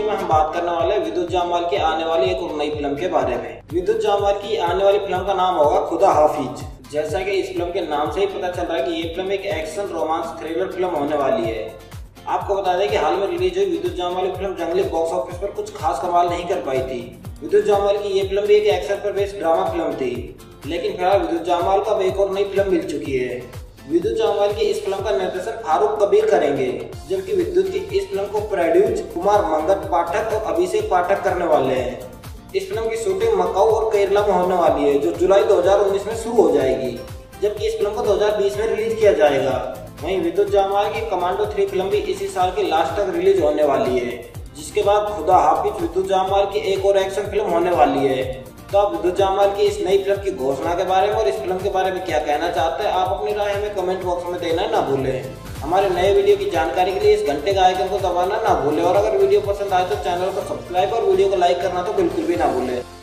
में हम बात करने वाले हैं विद्युत जामवाल की आने वाली एक और नई फिल्म के बारे में। विद्युत जामवाल की आने वाली फिल्म का नाम होगा खुदा हाफिज। जैसा कि इस फिल्म के नाम से ही पता चल रहा है कि ये फिल्म एक एक्शन रोमांस थ्रिलर फिल्म होने वाली है। आपको बता दें कि हाल में रिलीज हुई विद्युत जामवाल की फिल्म जंगली बॉक्स ऑफिस पर कुछ खास कमाल नहीं कर पाई थी। विद्युत जामवाल की ये फिल्म भी एक एक्शन पर बेस्ड ड्रामा फिल्म थी, लेकिन फिलहाल विद्युत जामवाल को अब एक और नई फिल्म मिल चुकी है। विद्युत जामवाल की इस फिल्म का निर्देशन फारूक कबीर करेंगे, जबकि विद्युत की इस फिल्म को प्रोड्यूस कुमार मंगत पाठक और अभिषेक पाठक करने वाले हैं। इस फिल्म की शूटिंग मकाऊ और केरला में होने वाली है, जो जुलाई 2019 में शुरू हो जाएगी, जबकि इस फिल्म को 2020 में रिलीज किया जाएगा। वहीं विद्युत जामवाल की कमांडो 3 फिल्म भी इसी साल के लास्ट तक रिलीज होने वाली है, जिसके बाद खुदा हाफिज विद्युत जामवाल की एक और एक्शन फिल्म होने वाली है। तो आप विद्युत जामवाल की इस नई फिल्म की घोषणा के बारे में और इस फिल्म के बारे में क्या कहना चाहते हैं, आप अपनी राय हमें कमेंट बॉक्स में देना ना भूलें। हमारे नए वीडियो की जानकारी के लिए इस घंटे का आइकन को दबाना ना भूलें, और अगर वीडियो पसंद आए तो चैनल को सब्सक्राइब और वीडियो को लाइक करना तो बिल्कुल भी ना भूलें।